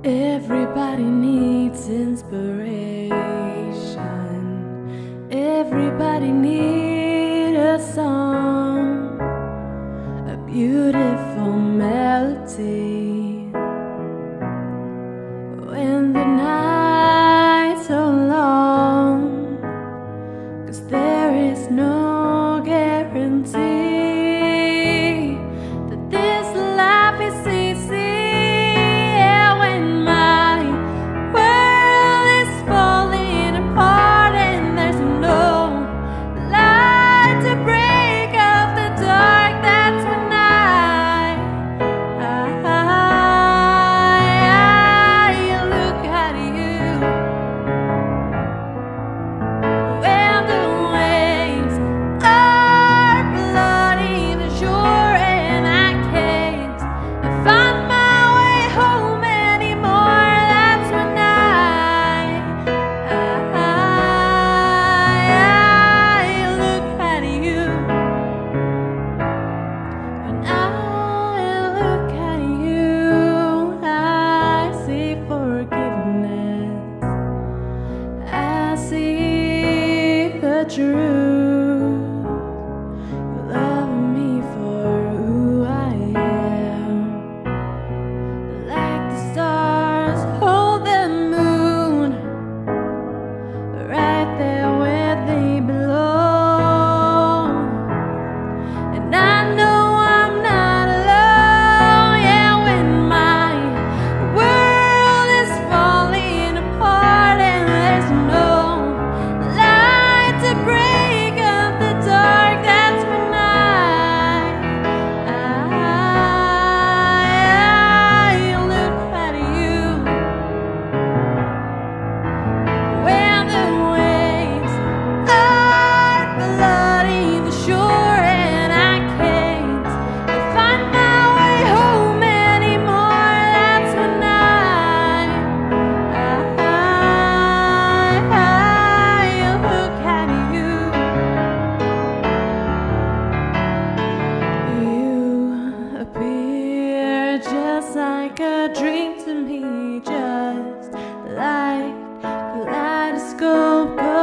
Everybody needs inspiration. Everybody needs a song, a beautiful melody. When the nights are long, 'cause there is no guarantee that this life is easy. Truth, you love me for who I am, like the stars hold the moon, right there where they belong. And I know I'm not alone, yeah, when my world is falling apart and there's no to break up the dark, that's when I look at you. When the waves are flooding the shore and I can't find my way home anymore, that's when I look at you. Appear just like a dream to me, just like kaleidoscope.